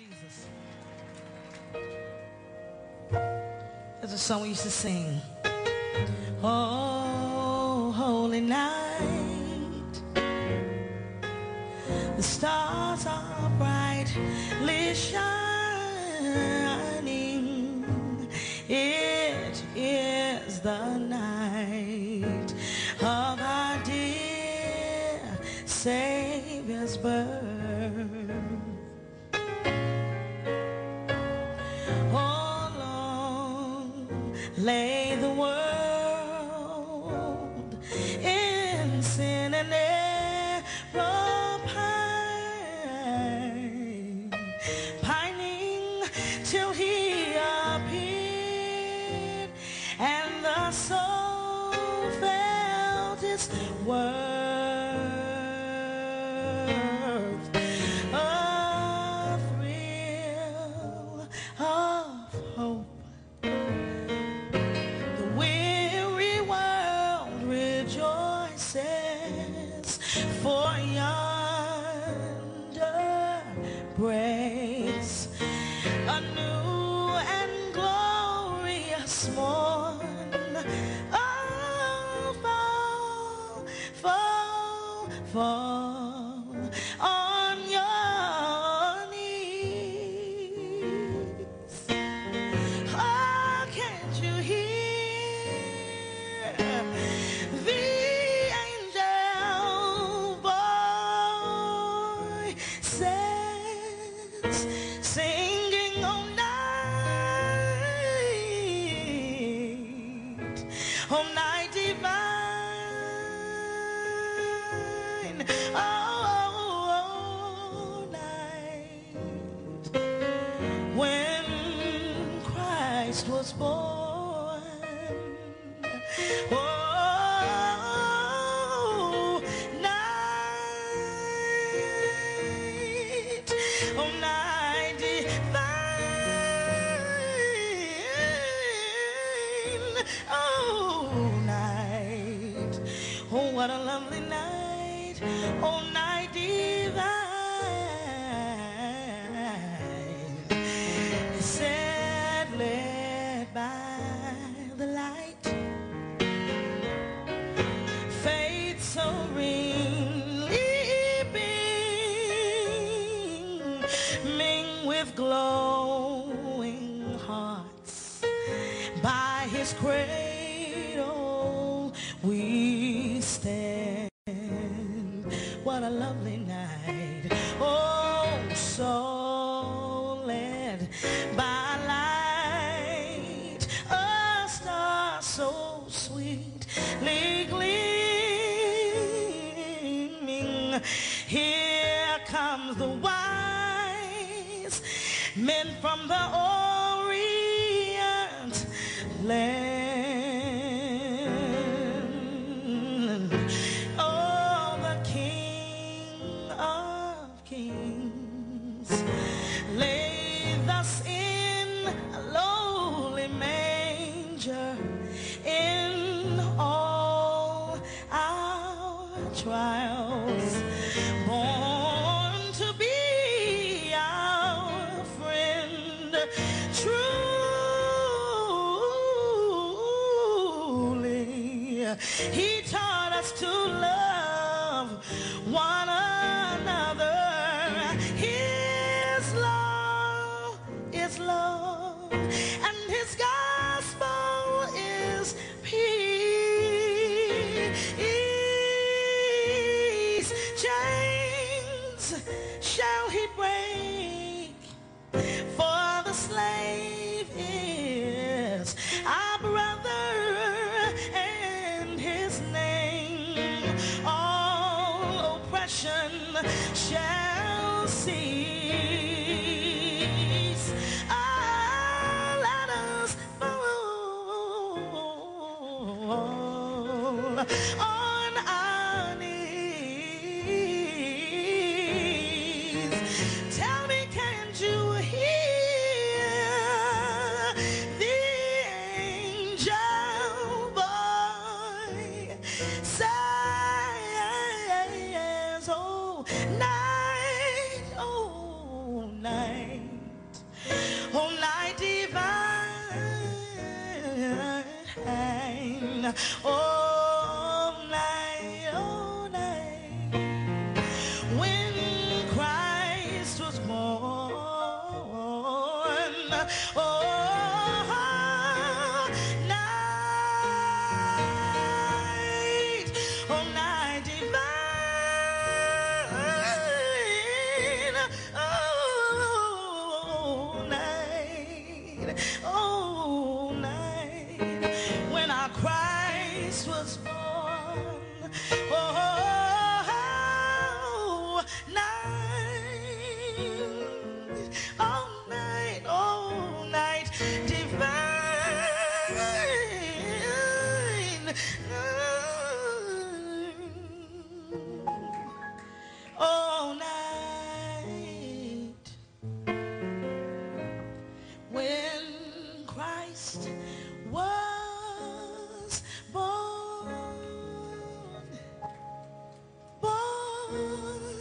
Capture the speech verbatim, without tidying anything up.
Jesus. There's a song we used to sing. Oh, holy night, the stars are brightly shining. It is the night of our dear Savior's birth. Lay the world in sin and error, pine, pining till he appeared, and the soul felt its worth. A thrill of hope, for yonder breaks a new and glorious morn. Oh, fall, fall, fall on your knees. Oh, can't you hear the singing all night, all night divine, all night, when Christ was born. Oh, night, oh night divine, oh night, oh what a lovely night, oh night divine. He said, led by the light, faith serenely beaming with glowing hearts, by his cradle we stand. What a lovely night, oh so led by light, a star so sweetly gleaming. Here comes the wise men from the Orient land. Oh, the King of Kings lay thus in a lowly manger. In all our trials, born to be our friend, truly he taught us to love one another. His law is love, and his gospel is peace. Chains shall he break, for the slave is our brother, and his name all oppression shall cease. Our all night, all night, when Christ was born. Oh, night, oh night divine, oh night, oh night, when our Christ was born. Oh, night, all night, all night divine, all night, when Christ was born, born.